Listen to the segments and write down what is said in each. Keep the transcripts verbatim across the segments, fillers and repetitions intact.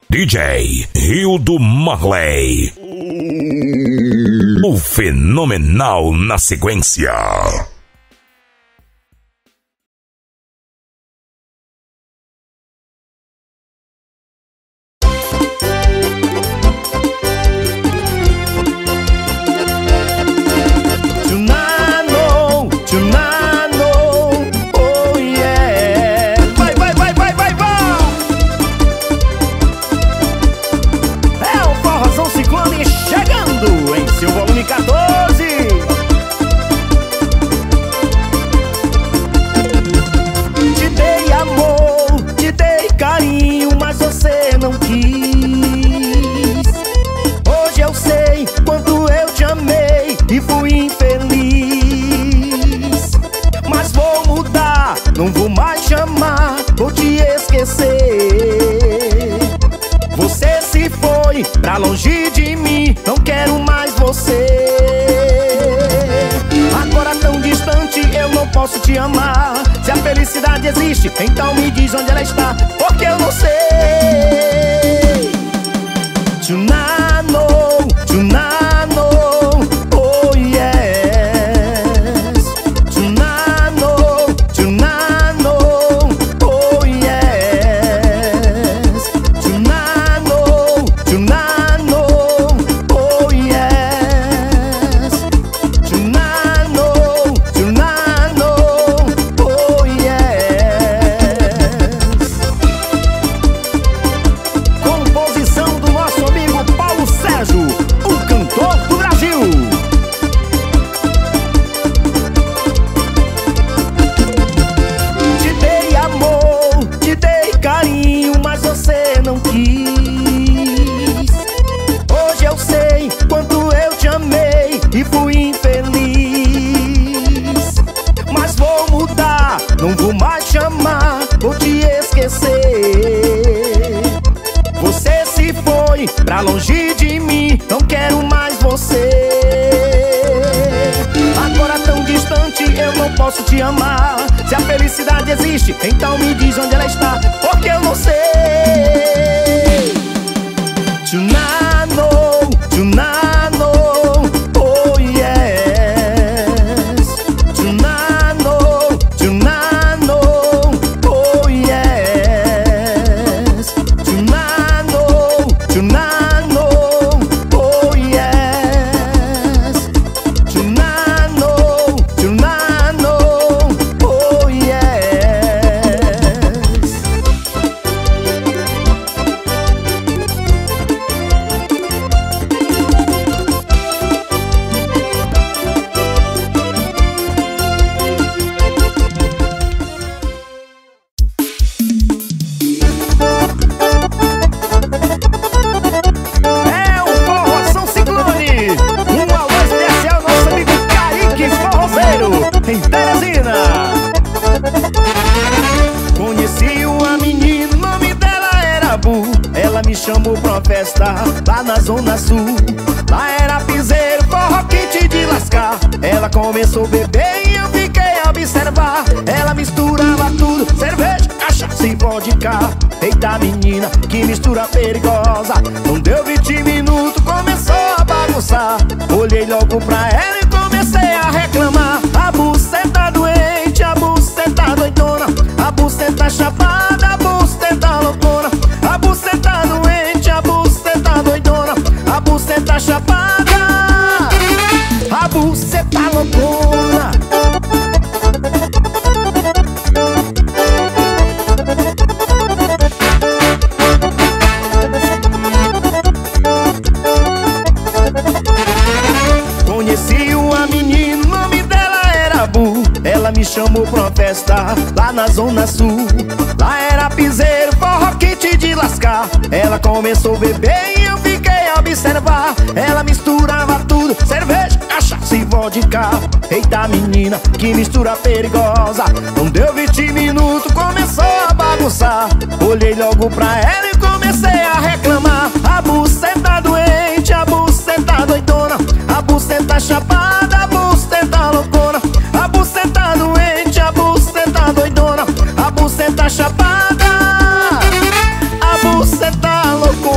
D J Hildo Marley, o fenomenal na sequência. Não vou mais chamar, vou te esquecer. Você se foi pra longe de mim, não quero mais você. Agora tão distante, eu não posso te amar. Se a felicidade existe, então me diz onde ela está, porque eu não sei. Tchunano, tchunano, oh yes. Tchunano, tchunano, oh yes. Tchunano, tchunano, oh yes. Tchunano, tchunano, oh yes. Composição do nosso amigo Paulo Sérgio, o cantor do Brasil. Te dei amor, te dei carinho, mas você não quis. Hoje eu sei quanto eu te amei e fui infeliz. Mas vou mudar, não vou mais chamar, vou te esquecer. Você se foi pra longe de mim, não quero mais você. Agora tão distante, eu não posso te amar. Se a felicidade existe, então me diz onde ela está, porque eu não sei. Tchunano, tchunano, oh yes. Tchunano, tchunano, oh yes. Tchunano, tchunano, oh yes. Tchunano, tchunano, oh yes. É o Forrozão Ciclone. Um alô especial ao nosso amigo Kaique Forrozeiro, em Teresina. Conheci uma menina, o nome dela era Bu. Ela me chamou pra festa lá na Zona Sul. Lá era piseiro, forró kit de lascar. Ela começou a beber e eu fiquei a observar. Ela misturava tudo, cerveja, cachaça e vodka. Eita menina, que mistura perigosa. Não deu vinte minutos, começou a bagunçar. Olhei logo pra ela e comecei a reclamar. A buceta doente, a buceta doidona, a buceta chapada, a buceta loucona. A buceta doente, a buceta doidona, a buceta chapada, a buceta loucona. Conheci uma menina, o nome dela era Bu. Ela me chamou pra festa lá na Zona Sul. Lá era piseiro, forró kit de lascar. Ela começou a beber e eu fiquei a observar. Ela misturava tudo, cerveja, cachaça e vodka. Eita menina, que mistura perigosa. Não deu vinte minutos, começou a bagunçar. Olhei logo pra ela e comecei a reclamar. A buceta doente, a buceta doidona, a buceta chapada, a buceta loucona. A buceta doente, a buceta doidona, a buceta chapada, a buceta loucona.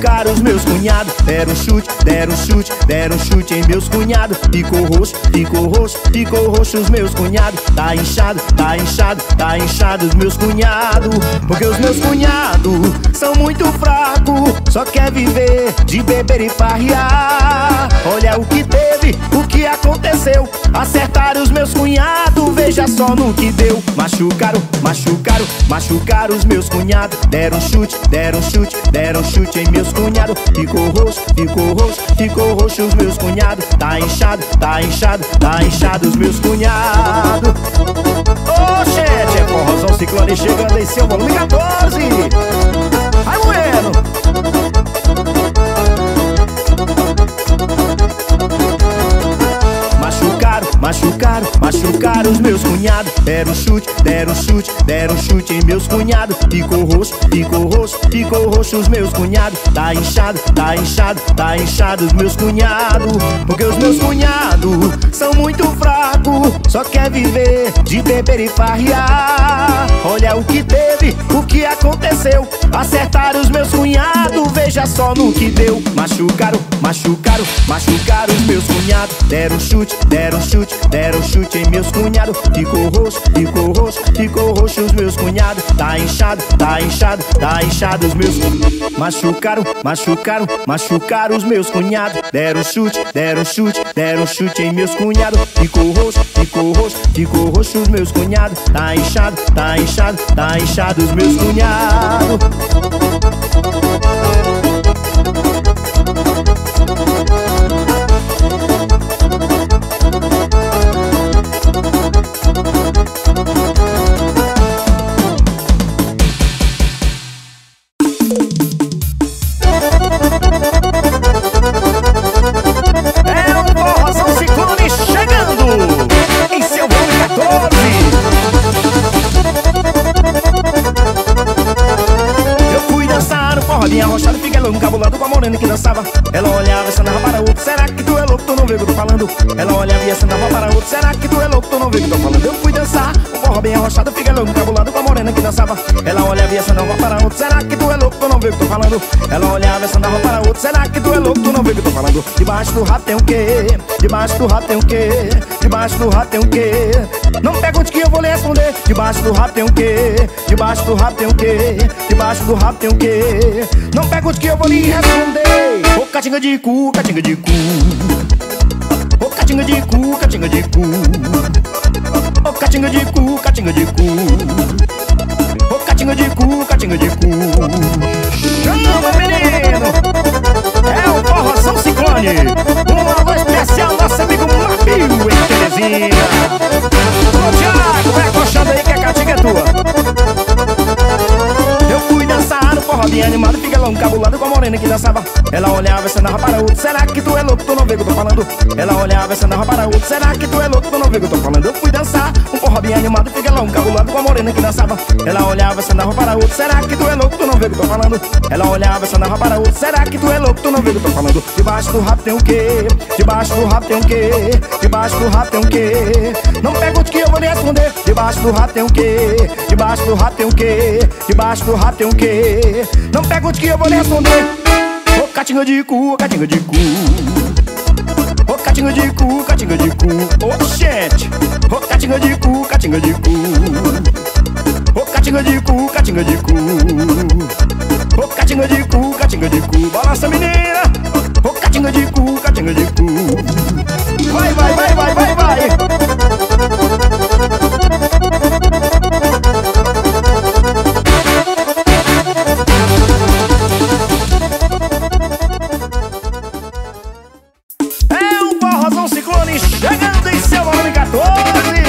machucaram os meus cunhados. Deram um chute, deram um chute, deram um chute em meus cunhados. Ficou roxo, ficou roxo, ficou roxo os meus cunhados. Tá inchado, tá inchado, tá inchado os meus cunhados. Porque os meus cunhados são muito fracos, só quer viver de beber e farrear. Olha o que teve, o que aconteceu. Acertaram os meus cunhados, veja só no que deu. Machucaram, machucaram, machucaram os meus cunhados. Deram um chute, deram um chute, deram um chute em meus cunhados. Ficou roxo, ficou roxo, ficou roxo os meus cunhados. Tá inchado, tá inchado, tá inchado os meus cunhados. Ô, gente, é forrozão ciclone chegando em seu volume quatorze. Ai, bueno. Machucaram, machucaram, machucaram os meus cunhados. Deram um chute, deram um chute, deram um chute em meus cunhados. Ficou roxo, ficou roxo, ficou roxo os meus cunhados. Tá inchado, tá inchado, tá inchado os meus cunhados. Porque os meus cunhados são muito fracos, só quer viver de beber e farrear. Olha o que teve, o que aconteceu. Acertaram os meus cunhados, veja só no que deu. Machucaram, machucaram, machucaram os meus cunhados. Deram um chute, deram um chute, deram um chute em meus cunhados. Ficou roxo, ficou roxo, ficou roxo os meus cunhados. Tá inchado, tá inchado, tá inchado os meus. Machucaram, machucaram, machucaram os meus cunhados. Deram um chute, deram um chute, deram um chute em meus cunhados. Ficou roxo, ficou roxo, ficou roxo os meus cunhados. Tá inchado, tá inchado, tá inchado os meus cunhados. Minha arrochada, fiquelão, cabulado com a morena que dançava. Ela olhava e andava para outro. Será que tu é louco, tu não vê o que eu tô falando? Ela olhava e andava para outro. Será que tu é louco, tu não vê o que eu tô falando? Eu fui dançar um forró bem arrochado, fiquelão, cabulado com a morena que dançava. Ela olhava e andava para outro. Será que tu é louco, tu não vê o que eu tô falando? Ela olhava e andava para outro. Será que tu é louco, tu não vê o que eu tô falando? Debaixo do rato tem o quê? Debaixo do rato tem o quê? Debaixo do rato tem o quê? Não me pergunte que eu vou lhe responder. Debaixo do rato tem o quê? Debaixo do rato tem o quê? Debaixo do rato tem o quê? Não pergunte que eu vou lhe responder. Ô catinga de cu, catinga de cu. Ô catinga de cu, catinga de cu. Ô catinga de cu, catinga de cu. Ô catinga de cu, catinga de cu. Chama, menino! É o Forrozão Ciclone. Um alô especial, nosso amigo Mabio em Terezinha. Ô Thiago, vai acochando aí que a catinga é tua. Eu fui dançar no forró bem animado, fiquelão, cabulado com a morena que dançava. Ela olhava e cenava para outro. Será que tu é louco, tu não vê o que eu tô falando? Ela olhava e cenava para outro. Será que tu é louco, tu não vê o que eu tô falando? Eu fui dançar um forró bem animado, fiquelão, cabulado com a morena que dançava. Ela olhava e cenava para outro. Será que tu é louco, tu não vê o que eu tô falando? Ela olhava e cenava para outro. Será que tu é louco, tu não vê o que eu tô falando? Debaixo do rabo tem o quê? Debaixo do rabo tem o quê? Debaixo do rabo tem o quê? Não pergunte que eu vou lhe responder. Debaixo do rabo tem o quê? Debaixo do rabo tem o quê? Debaixo do rabo tem o quê? Não pergunte que eu vou lhe responder. Ô catinga de cu, catinga de cu. Ô catinga de cu, catinga de cu. Ô gente, ô catinga de cu, catinga de cu. Ô catinga de cu, catinga de cu. Ô catinga de cu, catinga de cu. Balança menina. Ô catinga de cu, catinga de cu. Vai, vai, vai, vai, vai, vai. É o Forrozão Ciclone chegando em seu volume quatorze.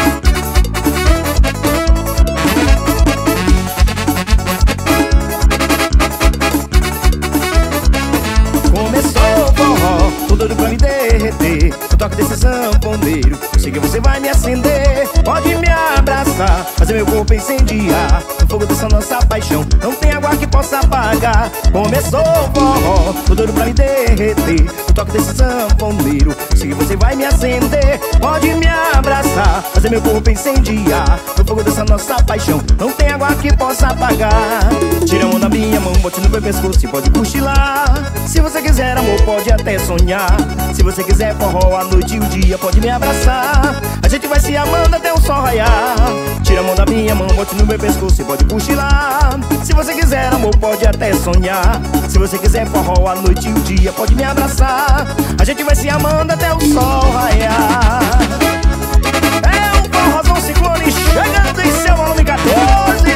Começou o forró, tô doido pra me derreter. No toque desse sanfoneiro, eu sei que você vai me acender. Pode me abraçar, fazer meu corpo incendiar. No fogo dessa nossa paixão, não tem água que possa apagar. Começou o forró, tô doido pra me derreter. No toque desse sanfoneiro, sei que você vai me acender. Pode me abraçar, fazer meu corpo incendiar. No fogo dessa nossa paixão não tem água que possa apagar. Tira a mão da minha mão, bote no meu pescoço e pode cochilar. Se você quiser amor, pode até sonhar. Se você quiser forró a noite e o dia, pode me abraçar. A gente vai se amando até o sol raiar. Tira a mão da minha mão, bote no meu pescoço e pode cochilar. Se você quiser amor, pode até sonhar. Se você quiser forró a noite e o dia, pode me abraçar. A gente vai se amando até o sol raiar. É um forrozão ciclone chegando em seu volume quatorze.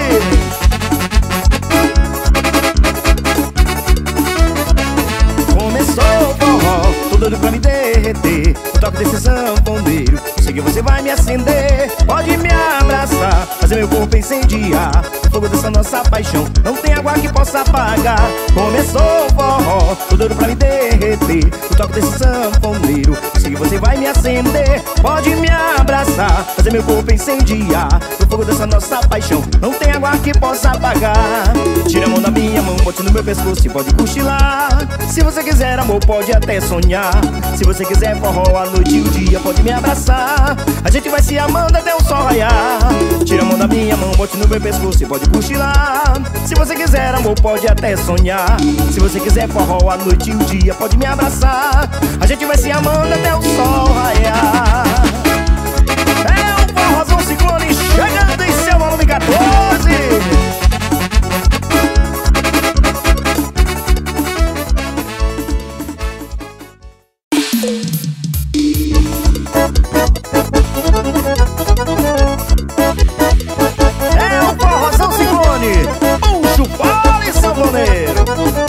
Começou o forró, tô doido pra me derreter. O toque desse sanfoneiro, sei que você vai me acender. Pode me abraçar, fazer meu corpo incendiar. O fogo dessa nossa paixão não tem água que possa apagar. Começou o forró, tô doido pra me derreter. O toque desse sanfoneiro, sei que você vai me acender. Pode me abraçar, fazer meu corpo incendiar. O fogo dessa nossa paixão não tem água que possa apagar. Tira a mão da minha mão, bote no meu pescoço e pode cochilar. Se você quiser amor, pode até sonhar. Se você quiser forró a noite e o dia, pode me abraçar. A gente vai se amando até o sol raiar. Tira a mão da minha mão, bote no meu pescoço e pode cochilar. Se você quiser amor, pode até sonhar. Se você quiser forró a noite e o dia, pode me abraçar. A gente vai se amando até o sol raiar. É um forrozão ciclone chegando em seu volume quatorze. É o forrozão ciclone, puxa o fole, sanfoneiro.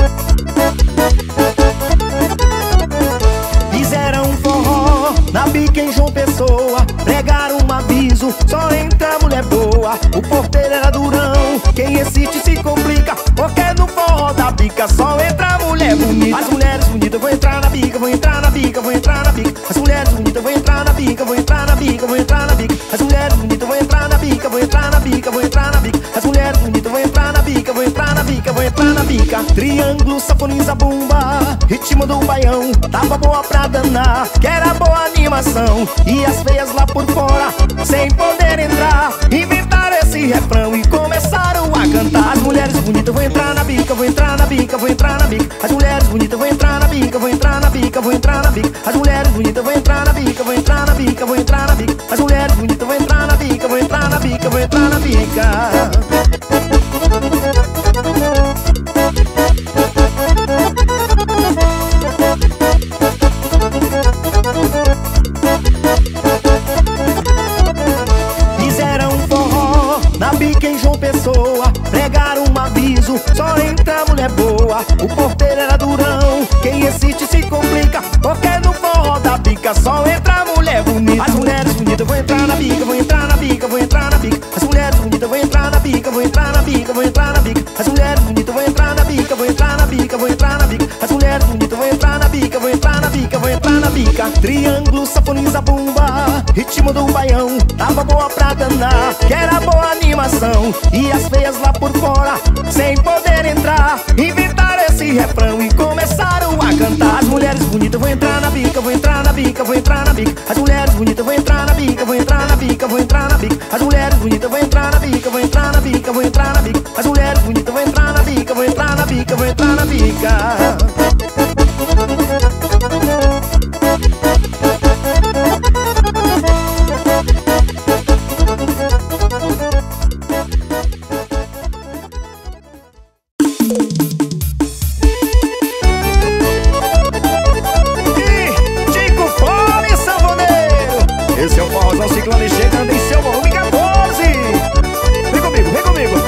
Fizeram um forró na bica em João Pessoa. Pregaram um aviso, só entra mulher boa. O porteiro era durão, quem insiste se complica. Porque no forró da bica só entra mulher bonita. As mulheres bonitas vão entrar na bica, vão entrar na bica, vão entrar na bica. As mulheres bonitas vão entrar na bica, vão entrar na bica, vão entrar na bica. As mulheres bonitas vão entrar na bica, vão entrar na bica, vão entrar na bica. As mulheres bonitas vão entrar na bica, vão entrar na bica, vão entrar na bica. Triângulo, sanfoniza, bumba, ritmo do baião. Tava boa pra danar, que era boa animação. E as feias lá por fora, sem poder entrar, inventaram esse refrão e começaram a cantar. As mulheres bonitas vão entrar na bica, vão entrar na bica, vão entrar na bica. As mulheres bonitas vão entrar na bica, vão entrar na bica, vão entrar na bica. As mulheres bonitas vão entrar na bica, vão entrar na bica, vão entrar na bica. As mulheres bonitas vão entrar na bica, vão entrar na bica, vão entrar na bica. Fizeram um forró na bica em João Pessoa. Pregaram um aviso, só entra mulher boa. O porteiro era durão, quem insiste se complica. Porque no forró da bica só entra mulher bonita. As mulheres bonitas vão entrar na bica, vão entrar na bica, vão entrar na bica. As mulheres bonitas vão entrar na bica, vão entrar na bica, vão entrar na bica. As mulheres bonitas vão entrar na bica, vão entrar na bica, vão entrar na bica. As mulheres bonitas vão entrar na bica, vão entrar na bica, vão entrar na bica. Triângulo, sanfoniza, bumba, ritmo do baião. Tava boa pra danar, que era boa animação. E as feias lá por fora, sem poder entrar, inventaram esse refrão e começaram a cantar. As mulheres bonitas vão entrar na bica, vão entrar na bica, vão entrar na bica. As mulheres bonitas vão entrar na bica, vão entrar na bica, vão entrar na bica. As mulheres bonitas vão entrar na bica, vão entrar na bica, vão entrar na bica. As mulheres bonitas vão entrar na bica, vão entrar na bica, vão entrar na bica. Esse é o forrozão ciclone chegando em seu volume quatorze. Vem comigo, vem comigo.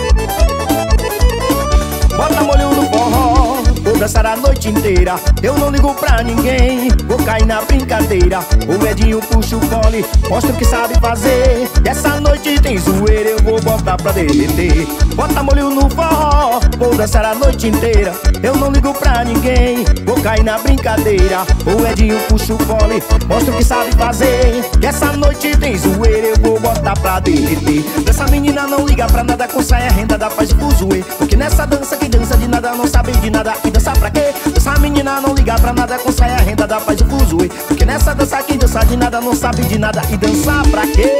Bota molho no forró, vou dançar a noite inteira. Eu não ligo pra ninguém, vou cair na brincadeira. O Edinho puxa o fole, mostra o que sabe fazer. Essa noite tem zoeira, eu vou botar pra derreter. Bota molho no forró, vou dançar a noite inteira. Eu não ligo pra ninguém, vou cair na brincadeira. O Edinho puxa o fole, mostra o que sabe fazer. Essa noite tem zoeira, eu vou botar pra derreter. Essa menina não liga pra nada, com saia rendada faz fuzuê. Porque nessa dança que dança de nada, não sabe de nada, e dança pra quê? Essa menina não liga pra nada, com saia rendada faz fuzuê. Porque nessa nessa dança quem dança de nada não sabe de nada. E dançar pra quê?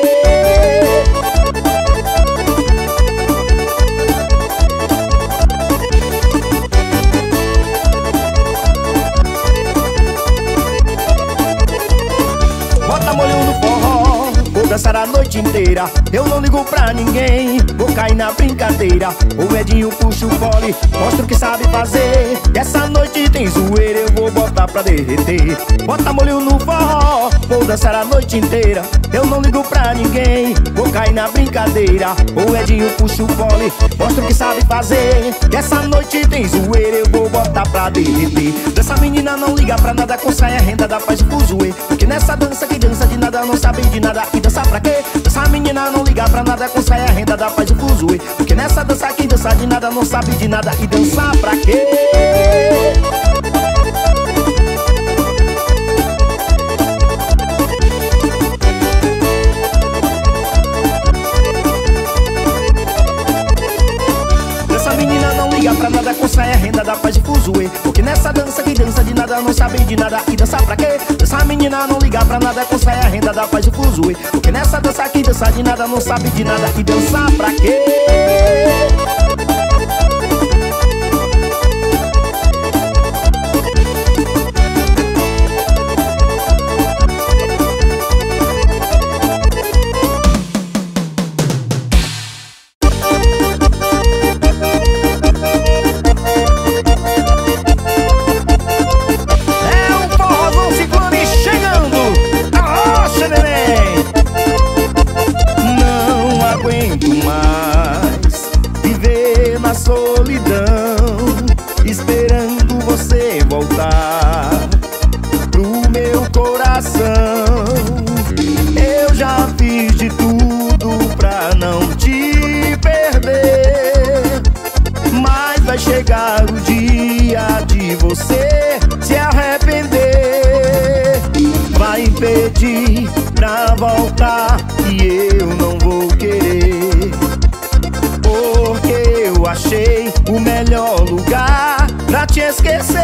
Bota molho no forró, vou dançar a noite inteira. Eu não ligo pra ninguém, vou cair na brincadeira. O Edinho puxa o fole, mostra o que sabe fazer. Essa noite tem zoeira, eu vou botar pra derreter. Bota molho no forró, vou dançar a noite inteira. Eu não ligo pra ninguém, vou cair na brincadeira. O Edinho puxa o fole, mostra o que sabe fazer. Essa noite tem zoeira, eu vou botar pra derreter. Dessa menina não liga pra nada, com saia rendada faz o fuzuê. Porque nessa dança que dança de nada não sabe de nada. E dança pra quê? Essa menina não liga pra nada, com saia rendada faz o fuzuê. Porque nessa dança quem dança de nada não sabe de nada. E dançar pra quê? Essa menina não liga pra nada, com saia rendada faz o fuzuê. Porque nessa dança quem dança de nada não sabe de nada. E dançar pra quê? Essa menina não liga pra nada, com saia rendada faz o fuzuê. Porque nessa dança quem dança de nada não sabe de nada. E dançar pra quê? Pra voltar e eu não vou querer, porque eu achei o melhor lugar pra te esquecer.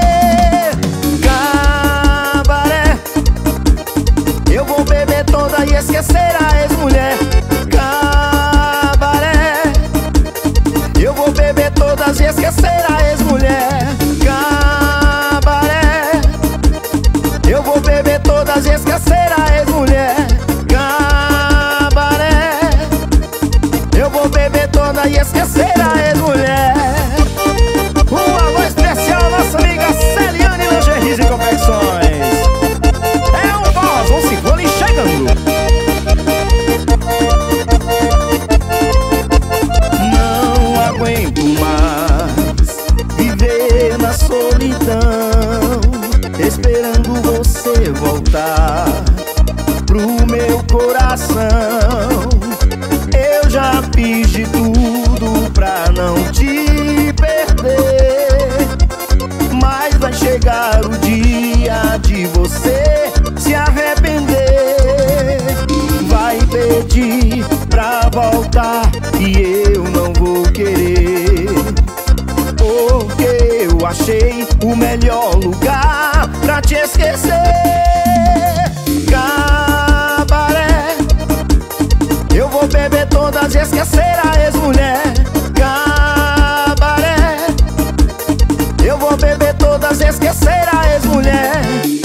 Cabaré, eu vou beber toda e esquecer a ex-mulher. Cabaré, eu vou beber todas e esquecer a ex-mulher. Cabaré, eu vou beber todas e esquecer a ex-mulher. Cabaré, eu vou beber toda e esquecer a ex-mulher. Um alô especial à nossa amiga Celiane Lingeries e Confecções. É um voz, um ciclone chegando. Não aguento mais viver na solidão, esperando você voltar pro meu coração. Eu já fiz de tudo pra não te perder, mas vai chegar o dia de você se arrepender. Vai pedir pra voltar e eu não vou querer, porque eu achei o melhor lugar pra te esquecer. Cabaré, eu vou beber todas e esquecer a ex-mulher. Cabaré, eu vou beber todas e esquecer a ex-mulher.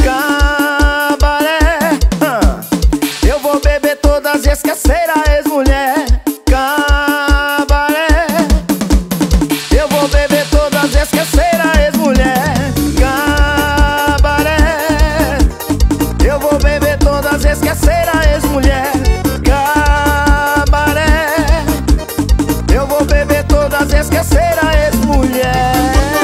Cabaré, eu vou beber todas e esquecer a ex-mulher. Cabaré, eu vou beber todas e esquecer a ex-mulher. Cabaré, eu vou beber todas e esquecer a ex-mulher. Cabaré, eu vou beber todas e esquecer a ex-mulher.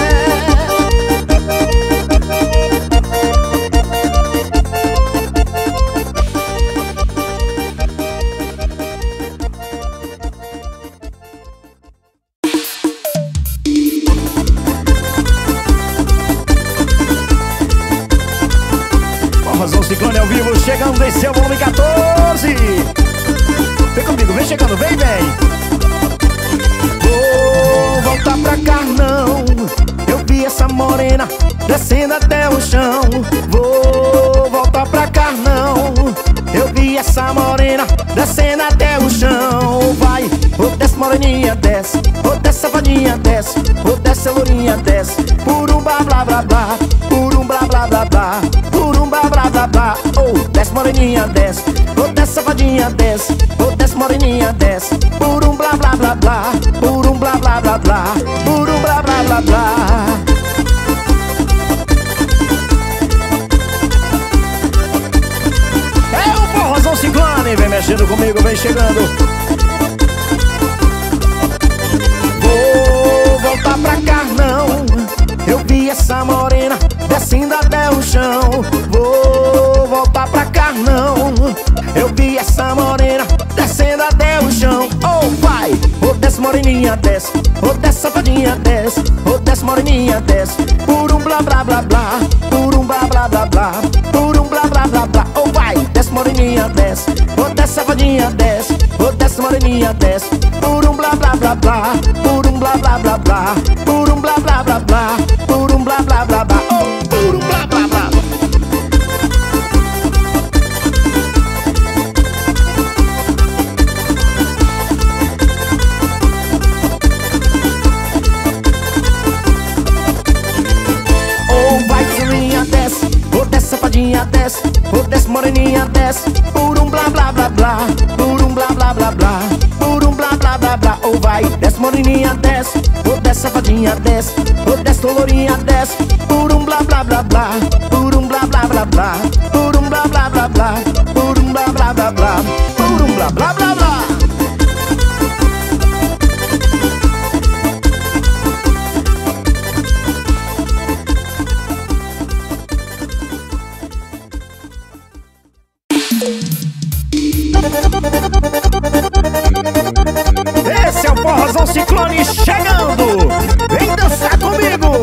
Forrozão Ciclone ao vivo, chegando em seu volume quatorze. Vem comigo, vem chegando, vem, vem. Vou voltar pra cá não, eu vi essa morena descendo até o chão. Vou voltar pra safadinha desce, oh desce a lourinha desce, por um blá blá blá blá, por um blá blá blá blá, por um blá blá blá blá. Oh, desce moreninha desce, oh desce safadinha desce, oh desce moreninha desce, por um blá blá blá blá, por um blá blá blá blá, por um blá blá blá blá. É o forrozão Ciclone, vem mexendo comigo, vem chegando. Vou voltar pra cá não, eu vi essa morena descendo até o chão. Vou voltar pra cá não, eu vi essa morena descendo até o chão. Oh vai, oh desce moreninha desce, oh desce safadinha desce, oh desce moreninha desce, por um blá blá blá blá, por um blá blá blá blá, por um blá blá blá blá. Oh vai, desce moreninha desce, oh desce safadinha desce, oh desce moreninha desce, por um blá blá blá blá, por um blá blá blá blá, por um blá blá blá blá, por um blá blá blá blá. Oh, por um blá blá blá. Oh vai zulinha desce, oh desce safadinha desce, oh desce moreninha desce, por um blá blá blá blá, por um blá blá blá blá, por um blá blá blá blá. Oh vai, desce moreninha desce, oh desce safadinha desce, oh desce lourinha desce, por um blá blá blá blá, por um blá blá blá blá, por um blá blá blá blá, por um blá blá blá blá, por um blá blá blá blá. Esse é o forrozão Ciclone chegando, vem dançar comigo.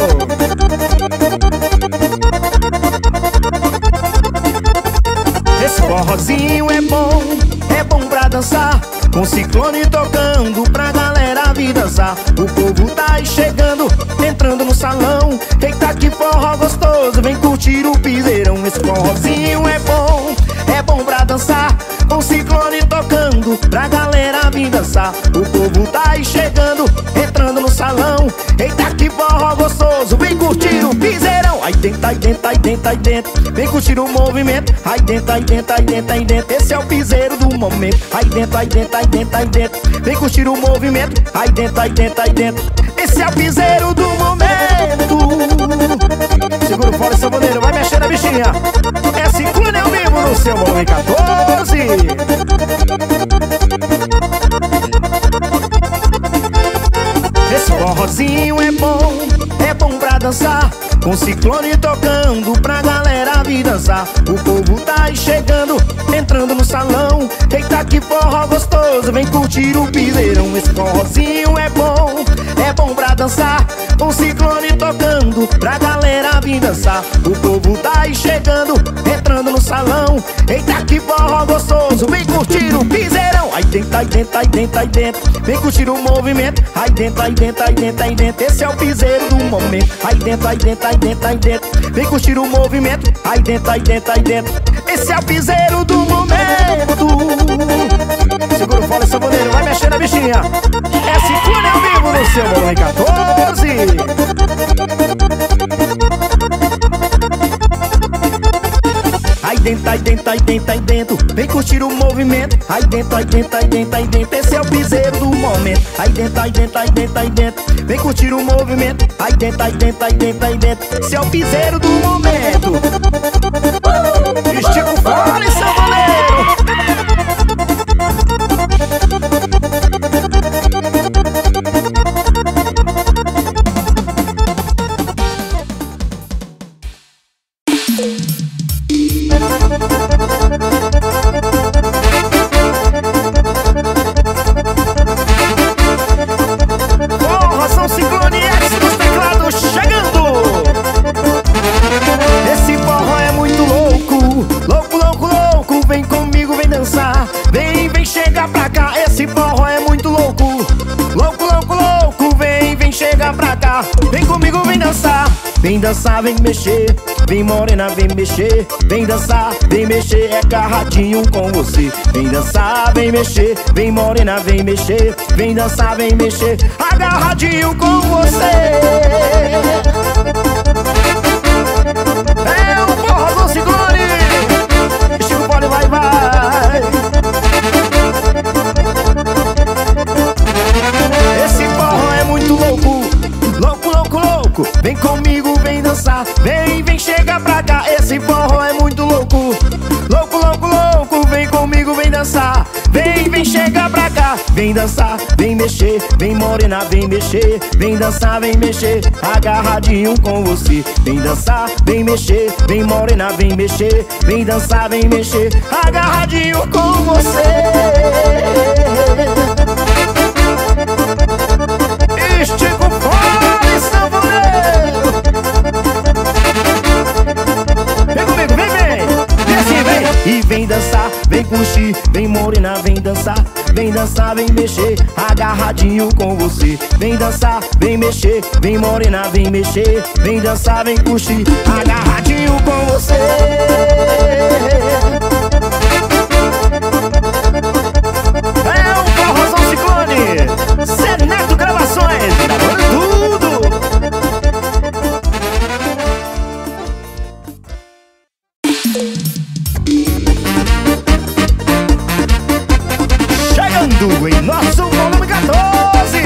Esse forrozinho é bom, é bom pra dançar, com Ciclone tocando pra galera vir dançar. O povo tá aí chegando, entrando no salão. Eita que forró gostoso, vem curtir o piseirão. Esse forrozinho é bom, é bom pra dançar, com Ciclone tocando pra galera vir dançar. O povo tá aí chegando, entrando no salão. Eita que forró gostoso, vem curtir o piseirão. Aí dentro, aí dentro, aí dentro, aí dentro, vem curtir o movimento. Aí dentro, aí dentro, aí dentro, aí dentro, esse é o piseiro do momento. Aí dentro, aí dentro, aí dentro, aí dentro, vem curtir o movimento. Aí dentro, aí dentro, aí dentro, esse é o piseiro do momento. Segura o fole, seu bandeiro, vai mexer na bichinha. É Ciclone ao vivo no seu Volume quatorze. Esse forrozinho é bom, é bom pra dançar, com Ciclone tocando pra galera vir dançar. O povo tá aí chegando, entrando no salão. Eita que forró gostoso, vem curtir o piseirão. Esse forrozinho é bom, é bom pra dançar, com Ciclone tocando pra galera vir dançar. O povo tá aí chegando, entrando no salão. Eita que forró gostoso, vem curtir o piseirão. Aí dentro, aí dentro, aí dentro, aí dentro, vem curtir o movimento. Aí dentro, aí dentro, aí dentro, aí dentro, esse é o piseiro do momento. Aí dentro, aí dentro, aí dentro, aí dentro, vem curtir o movimento. Aí dentro, aí dentro, aí dentro, esse é o piseiro do momento. Segura o fole, seu bandeiro, vai mexer na bichinha. É Ciclone ao vivo no seu Volume quatorze. Aí dentro, aí dentro, aí dentro, aí dentro, vem curtir o movimento. Aí dentro, aí dentro, aí dentro, aí dentro, esse é o piseiro do momento. Aí dentro, aí dentro, aí dentro, aí dentro, vem curtir o movimento. Aí dentro, aí dentro, aí dentro, aí dentro, esse é o piseiro do momento. Estica o fole, seu goleiro. Forrozão Ciclone X dos teclados chegando. Esse forró é muito louco, louco, louco, louco. Vem comigo, vem dançar, vem, vem chegar pra cá. Esse forró é muito louco, louco, louco, louco. Vem, vem chegar pra cá, vem comigo, vem dançar. Vem vem dançar, vem mexer. Vem morena, vem mexer. Vem dançar, vem mexer, é agarradinho com você. Vem dançar, vem mexer. Vem morena, vem mexer. Vem dançar, vem mexer, agarradinho com você. É o forrozão Ciclone, estilo pole vai, vai. Esse forró é muito louco, louco, louco, louco. Vem comigo, vem dançar, vem, vem, chega pra cá. Esse forró é muito louco, louco, louco, louco. Vem comigo, vem dançar, vem, vem, chega pra cá. Vem dançar, vem mexer, vem morena, vem mexer. Vem dançar, vem mexer, agarradinho com você. Vem dançar, vem mexer, vem morena, vem mexer. Vem dançar, vem mexer, agarradinho com você. Estica o fole, sanfoneiro. Vem comigo, vem, vem. Vem assim, vem. E vem dançar, vem curtir. Vem morena, vem dançar. Vem dançar, vem mexer, agarradinho com você. Vem dançar, vem mexer. Vem morena, vem mexer. Vem dançar, vem curtir, agarradinho com você. É o forrozão Ciclone, Zé Neto Gravações, gravando tudo. Chegando em nosso volume quatorze.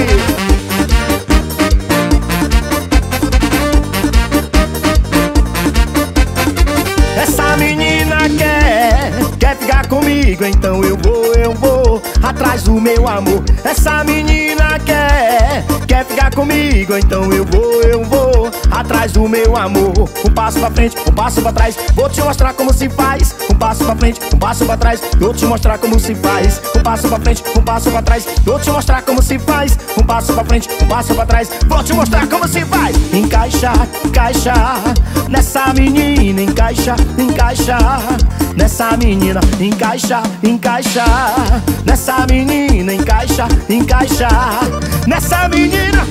Essa menina quer, quer ficar comigo, então eu vou, eu vou atrás do meu amor. Essa menina quer, quer ficar comigo, então eu vou, eu vou atrás do meu amor. Um passo pra frente, um passo pra trás, vou te mostrar como se faz. Um passo pra frente, um passo pra trás, vou te mostrar como se faz. Um passo pra frente, um passo pra trás, vou te mostrar como se faz. Um passo pra frente, um passo pra trás, vou te mostrar como se faz. Encaixa, encaixa nessa menina, encaixa, encaixa nessa menina, encaixa, encaixa nessa menina, encaixa, encaixa nessa menina.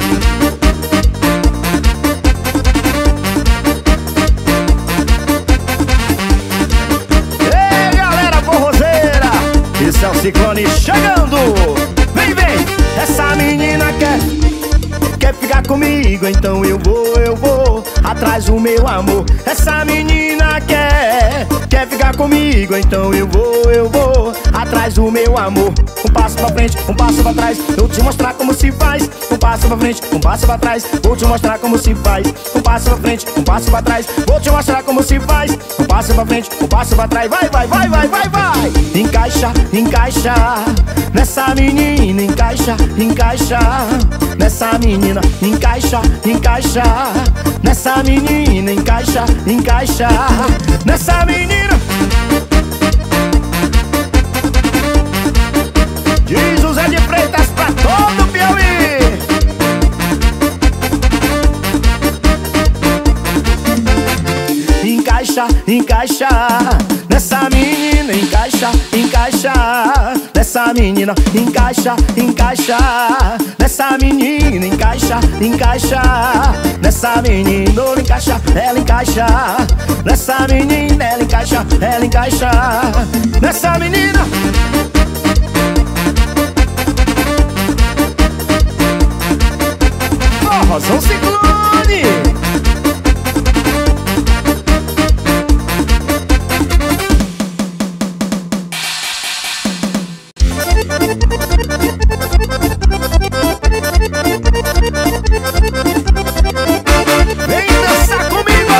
Ei, galera forrozeira, esse é o Ciclone chegando. Vem, vem, essa menina quer, quer ficar comigo, então eu vou, eu vou atrás do meu amor. Essa menina quer, quer ficar comigo, então eu vou, eu vou atrás do meu amor. Um passo pra frente, um passo pra trás, vou te mostrar como se faz. Um passo pra frente, um passo pra trás, vou te mostrar como se faz. Um passo pra frente, um passo pra trás, vou te mostrar como se faz. Um passo pra frente, um passo pra trás, vai, vai, vai, vai, vai, vai. Encaixa, encaixa nessa menina, encaixa, encaixa nessa menina, encaixa, encaixa nessa menina, encaixa, encaixa nessa menina. Diz o Zé de Freitas pra todo o Piauí. Encaixa, encaixa nessa menina, encaixa, encaixa nessa menina, encaixa, encaixa nessa menina, encaixa, encaixa nessa menina, ela encaixa, ela encaixa nessa menina, ela encaixa, ela encaixa nessa menina. Forrozão Ciclone. Vem dançar comigo.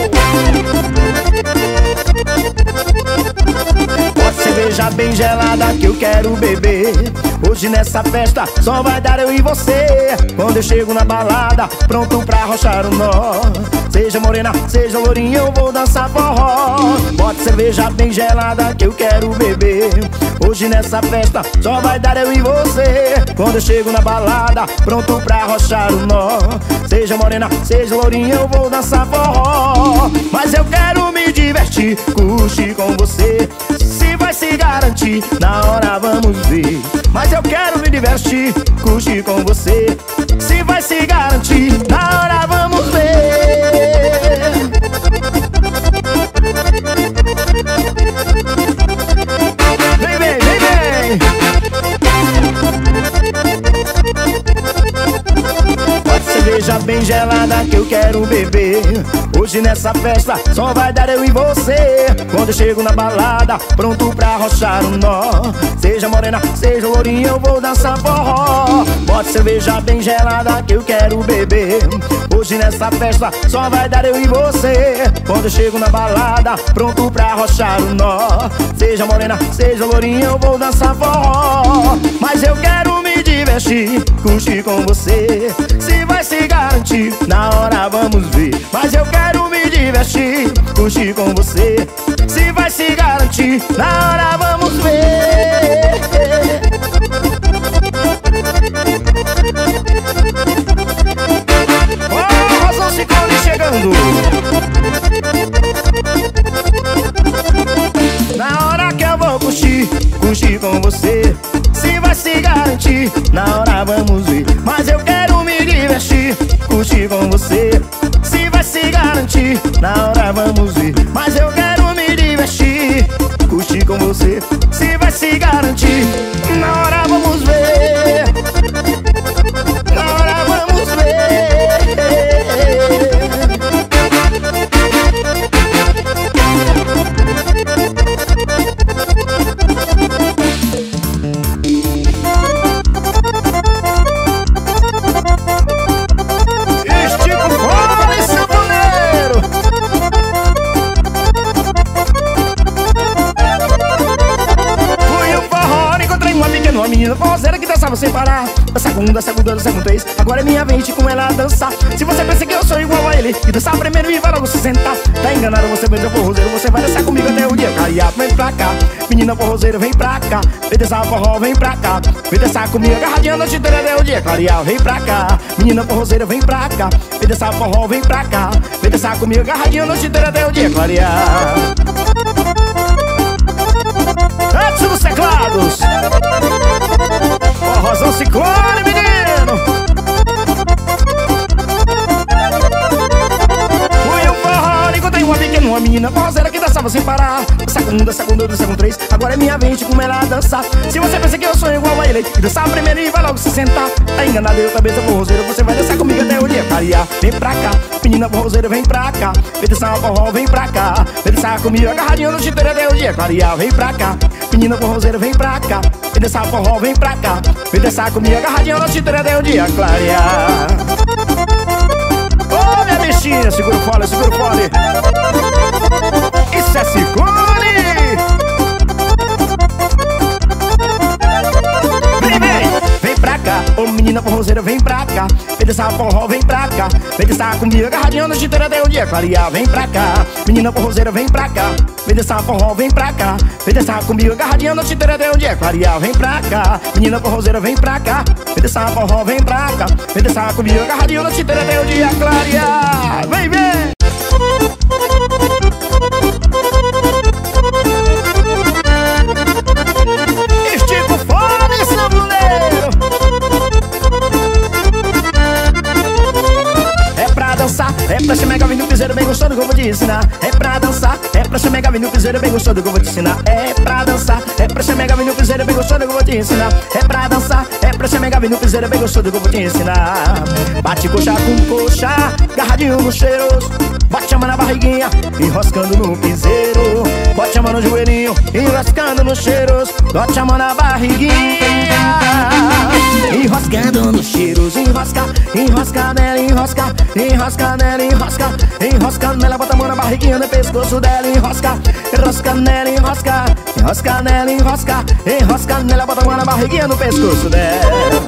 Pode cerveja bem gelada que eu quero beber. Hoje nessa festa só vai dar eu e você. Quando eu chego na balada, pronto pra arrochar o nó. Seja morena, seja lourinha, eu vou dançar forró. Bota cerveja bem gelada que eu quero beber. Hoje nessa festa só vai dar eu e você. Quando eu chego na balada, pronto pra arrochar o nó. Seja morena, seja lourinha, eu vou dançar forró. Mas eu quero me divertir, curtir com você. Se vai se garantir, na hora vamos ver. Mas eu quero me divertir, curtir com você. Se vai se garantir, na hora vamos ver. eu quero beber. Hoje nessa festa só vai dar eu e você. Quando eu chego na balada, pronto pra arrochar um nó. Seja morena, seja lourinha, eu vou dançar forró. Bote cerveja bem gelada que eu quero beber. Hoje nessa festa só vai dar eu e você. Quando eu chego na balada, pronto pra arrochar um nó. Seja morena, seja lourinha, eu vou dançar forró. Mas eu quero me divertir, curtir com você. Se vai se garantir, na hora vamos ver. Mas eu quero me divertir, curtir com você. Se vai se garantir, na hora vamos ver. Oh, Rosão Ciclone chegando. Na hora que eu vou curtir, curtir com você. Se vai se garantir, na hora vamos ver. Mas eu quero me divertir, curtir com você. Se vai se garantir, na hora vamos ver. Mas eu quero me divertir, curtir com você. Se vai se garantir, na hora vamos ver. Na hora vamos ver. Uma menina forrozeira que dançava sem parar. Dança com um, dança com dois, dança com três. Agora é minha vez com ela dançar. Se você pensa que eu sou igual a ele, e dançar primeiro e vai logo se sentar, tá enganado, você beija forrozeiro. Você vai dançar comigo até o dia clarear. Vem pra cá, menina forrozeira, vem pra cá. Vem dançar forró, vem pra cá. Vem dançar comigo agarradinha a noite inteira até o dia clarear. Vem pra cá, menina forrozeira, vem pra cá. Vem dançar forró, vem pra cá. Vem dançar comigo agarradinha a noite inteira até o dia clarear. Antes dos teclados, o Rosão Ciclone, menino. Fui um forró, encontrei uma pequena, uma menina forrozeira que dançava sem parar. Dança com um, dança com dois, dança com três. Agora é minha vez com ela dançar. Se você pensa que eu sou igual a ele, e dançar primeiro e vai logo se sentar, tá enganado, eu também sou forrozeiro. Você vai dançar comigo até o dia clarear. Vem pra cá, menina forrozeira, vem pra cá. Vem dançar forró, vem pra cá. Vem dançar comigo agarradinho no chuteiro até o dia clarear. Vem pra cá, menina forrozeira, vem pra cá. Vem dançar forró, vem pra cá. Vem dançar comigo agarradinho no chuteiro até o dia clarear. Ô, oh, minha bichinha, segura o fole, segura o fole. Isso é Ciclone. Vem, vem, vem pra cá. Ô, oh, menina forrozeira, vem pra cá. Vem dançar forró, vem pra cá. Vem dançar comigo agarradinho no chuteiro até o dia clarear. Vem pra cá, menina forrozeira, vem pra cá. Vem dançar forró, vem pra cá. Vem dançar comigo agarradinha no chuteiro até o dia clarear. Vem pra cá, menina forrozeira, vem pra cá. Vem dançar forró, vem pra cá. Vem dançar comigo agarradinho no chuteiro até o dia clarear. Vem, vem. Estica o fone, sanfoneiro. É pra dançar, é pra chamegar, vem no piseiro bem gostoso que eu vou te ensinar. É pra dançar, é pra chamegar, vem no piseiro bem gostoso que eu vou te ensinar. É pra dançar, é pra chamegar, vem no piseiro bem gostoso que eu vou te ensinar. É pra dançar, é pra chamegar, vem no piseiro bem gostoso que eu vou te ensinar. Bate coxa com coxa, agarradinho no cheiroso. Bote a mão na barriguinha, enroscando no piseiro. Bote a mão no joelhinho, enroscando no cheiroso. Bote a mão na barriguinha, enroscando no cheiroso. Enrosca, enrosca nela, enrosca. Enrosca nela, enrosca. Enrosca nela, bota a mão na barriguinha, no pescoço dela. Enrosca, enrosca nela, enrosca. Enrosca nela, enrosca. Enrosca nela, bota a mão na barriguinha, no pescoço dela.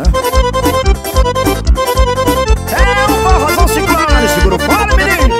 É o forrozão Ciclone, segura o fone, menino.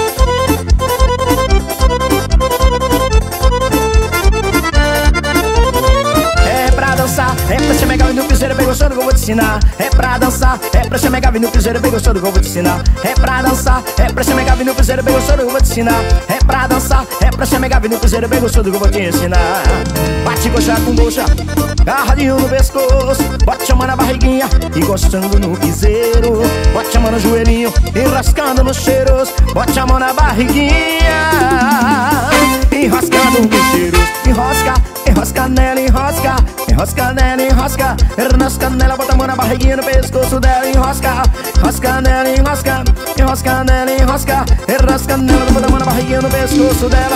É pra chamegar, vem no piseiro bem gostoso que eu vou te ensinar. É pra dançar, é pra chamegar, vem no piseiro bem gostoso que eu vou te ensinar. É pra dançar, é pra chamegar, vem no piseiro bem gostoso que eu vou te ensinar. É pra dançar, é pra chamegar, vem no piseiro bem gostoso que eu vou te ensinar. Bate coxa com coxa, agarradinho no pescoço. Bote a mão na barriguinha, encostando no piseiro. Bote a mão no joelhinho, enroscando no cheiroso. Bote a mão na barriguinha, enroscando no cheiroso. Enrosca, enrosca nela, enrosca. Enrosca nela, enrosca. Enrosca nela, bota a mão na barriguinha, no pescoço dela. Enrosca, enrosca nela, enrosca. Enrosca enrosca nela, enrosca, enrosca nela, bota a mão na barriguinha, no pescoço dela.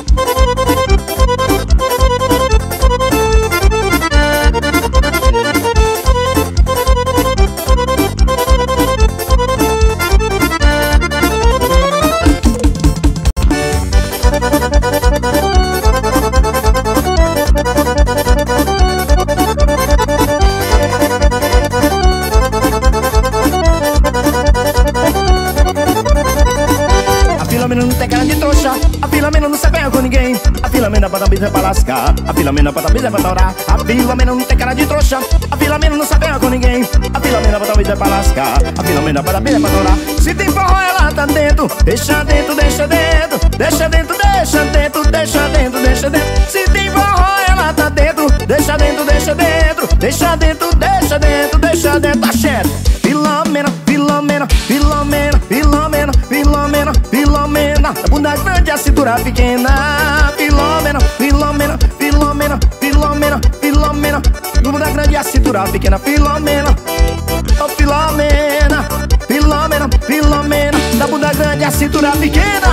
A Filomena não tem cara de trouxa, a Filomena não se pega com ninguém. A Filomena bota a bicha pra lascar, a Filomena bota a bicha pra torar. A Filomena não tem cara de trouxa, a Filomena não se pega com ninguém. A Filomena bota a bicha pra lascar, a Filomena bota a bicha pra torar. Se tem forró ela tá dentro, deixa dentro, deixa dentro, deixa dentro, deixa dentro, deixa dentro, deixa dentro. Se tem forró ela tá dentro, deixa dentro, deixa dentro, deixa dentro, deixa dentro, deixa dentro. Axé. Filomena, Filomena, Filomena, Filomena, Filomena, Filomena, a bunda grande, a cintura pequena. Filomena, Filomena, Filomena, Filomena, Filomena, a bunda grande, a cintura pequena. Filomena, oh Filomena, Filomena, Filomena, da bunda grande, a cintura pequena.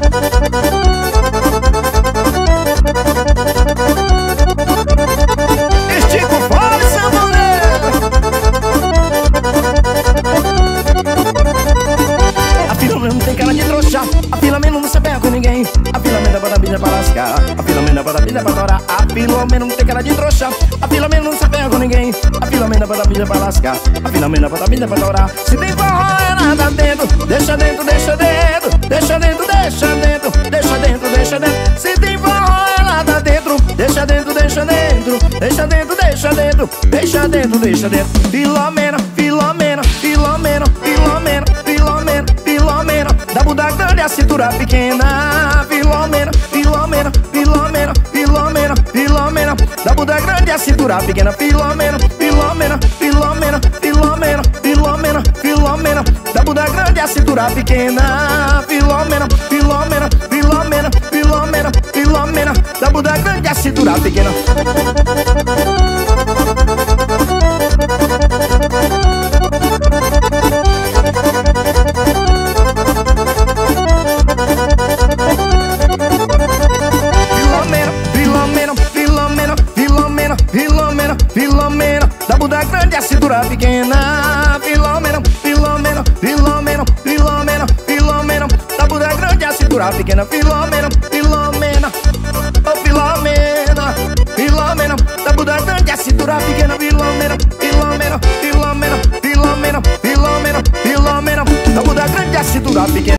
Estica o fole, sanfoneiro. A Filomena não tem cara de trouxa, a Filomena não se pega com ninguém. A Filomena bota a bicha pra lascar, a Filomena bota a bicha pra torar. A Filomena não tem cara de trouxa, a Filomena não se pega com ninguém. A Filomena bota a bicha pra lascar, a Filomena bota a bicha pra torar. Se tem forró ela tá dentro, deixa dentro, deixa dentro, deixa dentro, deixa dentro, deixa dentro, deixa dentro. Se tem forró ela tá dentro, deixa dentro, deixa dentro, deixa dentro, deixa dentro, deixa dentro, deixa dentro. Filomena, Filomena, Filomena, Filomena, Filomena, Filomena, da bunda grande, a cintura pequena. Filomena, Filomena, Filomena, Filomena, Filomena, da bunda grande, a cintura pequena. Filomena, Filomena, Filomena, Filomena, Filomena, Filomena, da bunda grande, a cintura pequena. Filomena, Filomena, Filomena, Filomena, Filomena, da bunda grande, a cintura pequena. Filomena, Filomena, Filomena, Filomena, Filomena, Filomena, da bunda grande, a cintura pequena. Filomena, Filomena, Filomena, Filomena, Filomena, da bunda grande, a cintura pequena. Filomena, Filomena, oh Filomena, Filomena, da bunda grande, a cintura pequena. Filomena, Filomena, Filomena, Filomena, Filomena, Filomena, da bunda grande, a cintura pequena.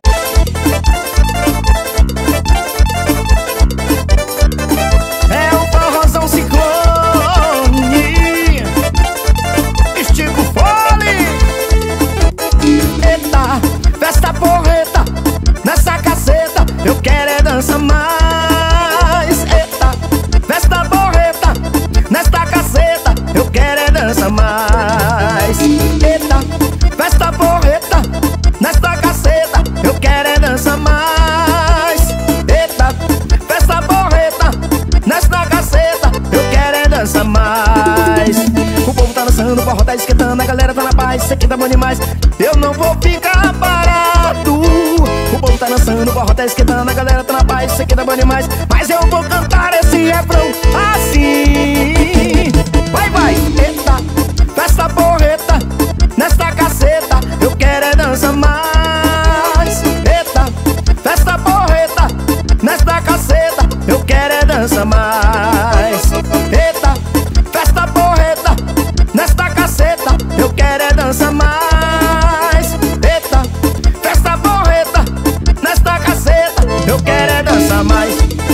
É o forrozão ciclone, estica o fole. Eita, festa porreta, nessa caceta, eu quero é dança mais. Eita, festa porreta, nesta caceta, eu quero é dança mais. Eita, festa porreta, nesta caceta, eu quero é dança mais. Eita, festa porreta, nesta caceta, eu quero é dança mais. O povo tá dançando, o forró tá esquentando, a galera tá na paz, isso aqui tá bom demais. Eu não vou ficar parado. O povo tá dançando, o forró tá esquentando, a galera tá na paz, isso aqui tá bom demais. Mas eu vou cantar esse refrão assim. Vai, vai, eita, festa porreta, nesta caceta, eu quero é dança mais. Eita, festa porreta, nesta caceta, eu quero é dança mais. Eita, festa porreta, nesta caceta, eu quero é dança mais. Eita, festa porreta, nesta caceta, eu quero é dança mais.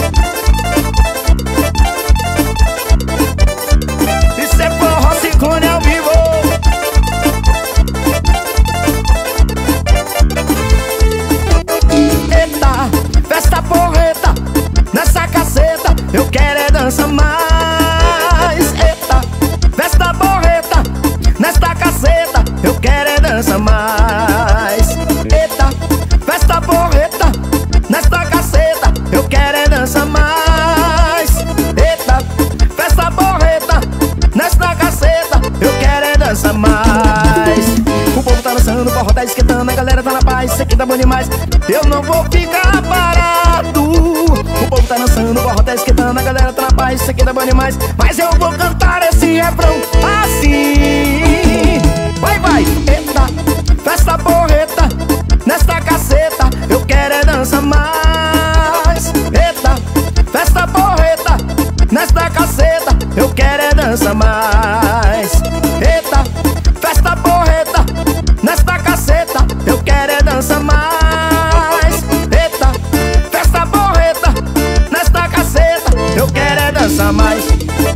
Isso é forró ciclone ao vivo. Eita, festa porreta, nessa caceta, eu quero é dança mais. Eita, festa porreta, nesta caceta, eu quero é dança mais. Eita, festa porreta, nesta caceta, eu quero é dança mais. Eita, festa porreta, nesta caceta, eu quero é dança mais. O povo tá dançando, o forró tá esquentando, a galera tá na paz, isso aqui tá bom demais. Eu não vou ficar parado. O povo tá dançando, o forró tá esquentando, a galera tá na paz, isso aqui tá bom demais. Mas eu vou cantar esse refrão assim. Vai, vai, eita, festa porreta, nesta caceta, eu quero é dança mais. Eita, festa porreta, nesta caceta, eu quero é dança mais. Eita, festa porreta, nesta caceta, eu quero é dança mais. Eita, festa porreta, nesta caceta, eu quero é dança mais.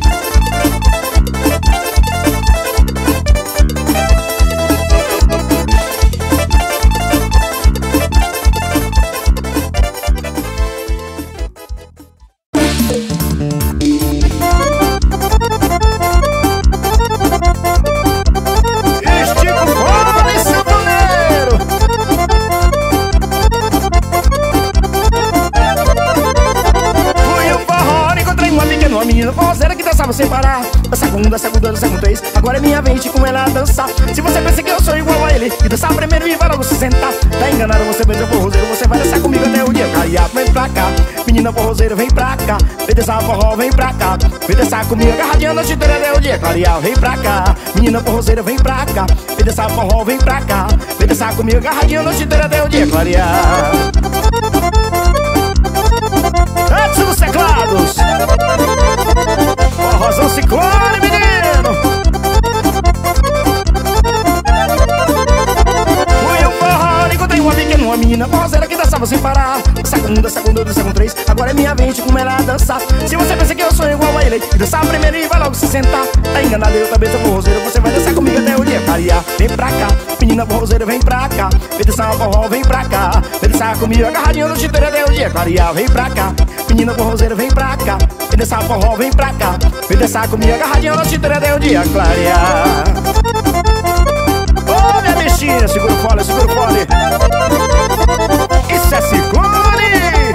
Uma menina forrozeira que dançava sem parar. Dança com um, dança com dois, dança com três. Agora é minha vez de com ela dançar. Se você pensa que eu sou igual a ele, que dançar primeiro e vai logo se sentar, tá enganado, você beija forrozeiro. Você vai dançar comigo até o dia clarear. Vem pra cá, menina forrozeira, vem pra cá. Vem dançar forró, vem pra cá. Vem dançar comigo agarradinha a noite inteira até o dia clarear. Vem pra cá, menina forrozeira, vem pra cá. Vem dançar forró, vem pra cá. Vem dançar comigo agarradinha a noite inteira até o dia clarear. Antes dos teclados, Forrozão Ciclone, menino. Fui um forró, encontrei uma pequena, uma menina forrozeira que dançava sem parar. Dança com um, dança com dois, dança com três. Agora é minha vez de como ela dançar. Se você pensa que eu sou igual a ele, que dançar primeiro e vai logo se sentar, tá enganado, eu também sou forrozeiro. Você vai dançar comigo até o dia clarear. Vem pra cá, menina forrozeira, vem pra cá. Vem dançar forró, vem pra cá. Vem dançar comigo agarradinho no inteira até o dia clarear. Vem pra cá, menina forrozeira, vem pra cá. Vem dançar forró, vem pra cá. Vem dançar comigo agarradinho no inteira até o dia clarear. Ô, oh, minha bichinha, segura o fole, segura o fole. Isso é Ciclone.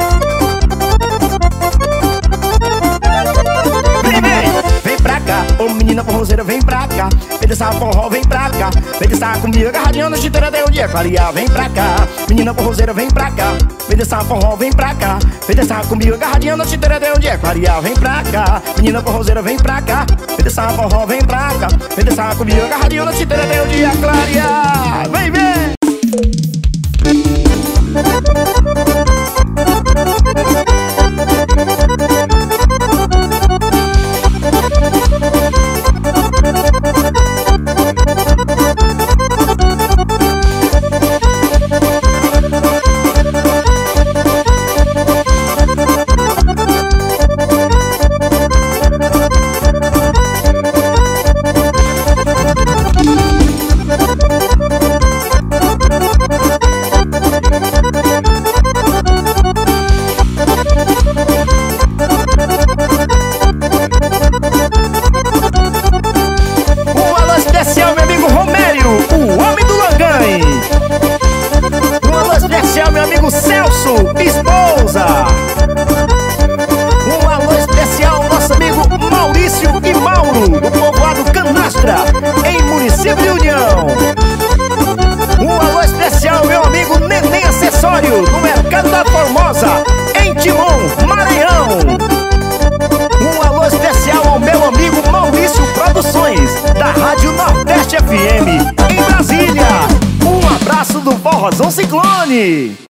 Vem, vem, vem pra cá. Ô, menina forrozeira, vem pra cá. Vem dançar forró, vem pra cá. Vem dançar comigo agarradinho no inteira até o dia clarear. Vem pra cá, menina forrozeira, vem pra cá. Vem dançar forró, vem pra cá. Vem dançar comigo agarradinha no inteira até o dia clarear. Vem pra cá, menina forrozeira, vem pra cá. Vem dançar forró, vem pra cá. Vem dançar comigo agarradinho no inteira até o dia clarear. Vem, vem! No Mercado da Formosa, em Timon, Maranhão. Um alô especial ao meu amigo Maurício Produções, da Rádio Nordeste F M, em Brasília. Um abraço do Forrozão Ciclone.